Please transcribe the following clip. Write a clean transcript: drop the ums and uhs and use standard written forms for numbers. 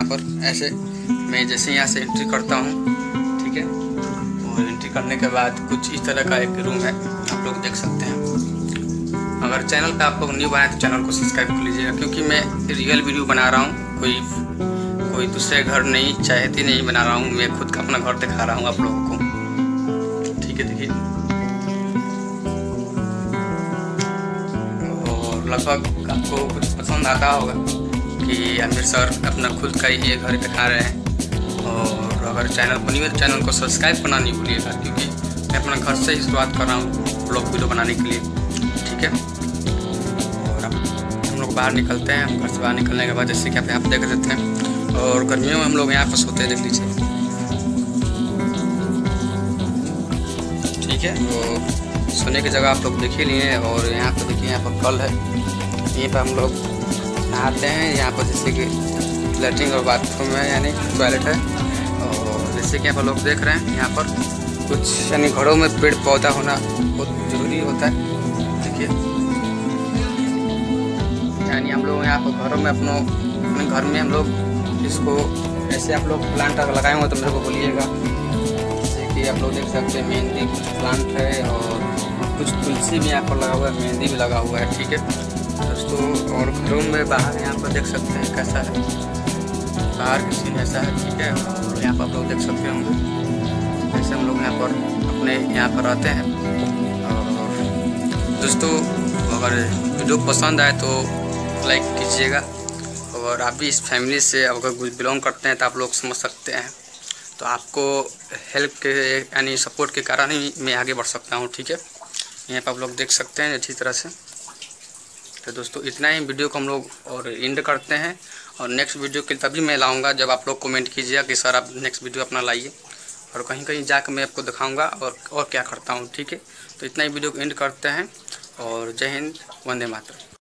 पर ऐसे मैं जैसे यहाँ से एंट्री करता हूँ, ठीक है, और एंट्री करने के बाद कुछ इस तरह का एक रूम है, आप लोग देख सकते हैं। अगर चैनल पे आप लोग न्यू बनाए तो चैनल को सब्सक्राइब कर लीजिएगा, क्योंकि मैं रियल वीडियो बना रहा हूँ, कोई दूसरे घर नहीं, चाहती नहीं बना रहा हूँ, मैं खुद का अपना घर दिखा रहा हूँ आप लोगों को, ठीक है। देखिए, और लगभग आपको कुछ पसंद आता होगा कि आमिर सर अपना खुद का ही ये घर दिखा रहे हैं। और अगर चैनल पर न्यू है तो चैनल को सब्सक्राइब करना नहीं भूलिएगा, क्योंकि मैं अपना घर से ही शुरुआत कर रहा हूँ ब्लॉग वीडियो बनाने के लिए, ठीक है। और अब हम लोग बाहर निकलते हैं। घर से बाहर निकलने के बाद जैसे कि आप यहाँ पर देख सकते हैं, और गर्मियों में हम लोग यहाँ पर सोते हैं, देख लीजिए, ठीक है। तो सोने की जगह आप लोग देख ही लिए। और यहाँ पर देखिए, यहाँ पर कल है, यहीं पर हम लोग नहाते हैं। यहाँ पर जैसे कि लैट्रिन और बाथरूम है, यानी टॉयलेट है। और जैसे कि यहाँ पर लोग देख रहे हैं, यहाँ पर कुछ यानी घरों में पेड़ पौधा होना बहुत ज़रूरी होता है, देखिए। यानी हम लोग यहाँ पर घरों में अपने घर में हम लोग इसको ऐसे आप लोग प्लांट अगर लगाए हुए तो मेरे को बोलिएगा। जैसे कि आप लोग देख सकते हैं, मेहंदी कुछ प्लांट है, और कुछ तुलसी भी यहाँ पर लगा हुआ है, मेहंदी भी लगा हुआ है, ठीक है दोस्तों। और घरों में बाहर यहाँ पर देख सकते हैं कैसा है, बाहर की सीन ऐसा है, ठीक है। और यहाँ पर आप लोग देख सकते होंगे जैसे हम लोग यहाँ पर अपने यहाँ पर रहते हैं। और दोस्तों, अगर वीडियो पसंद आए तो लाइक कीजिएगा, और आप भी इस फैमिली से अगर बिलोंग करते हैं तो आप लोग समझ सकते हैं, तो आपको हेल्प के यानी सपोर्ट के कारण ही मैं आगे बढ़ सकता हूं, ठीक है। यहाँ पर आप लोग देख सकते हैं अच्छी तरह से। तो दोस्तों, इतना ही वीडियो को हम लोग और एंड करते हैं, और नेक्स्ट वीडियो के तभी मैं लाऊंगा जब आप लोग कमेंट कीजिएगा कि सर आप नेक्स्ट वीडियो अपना लाइए, और कहीं कहीं जाकर मैं आपको दिखाऊँगा और क्या करता हूँ, ठीक है। तो इतना ही वीडियो को एंड करते हैं, और जय हिंद, वंदे मातरम।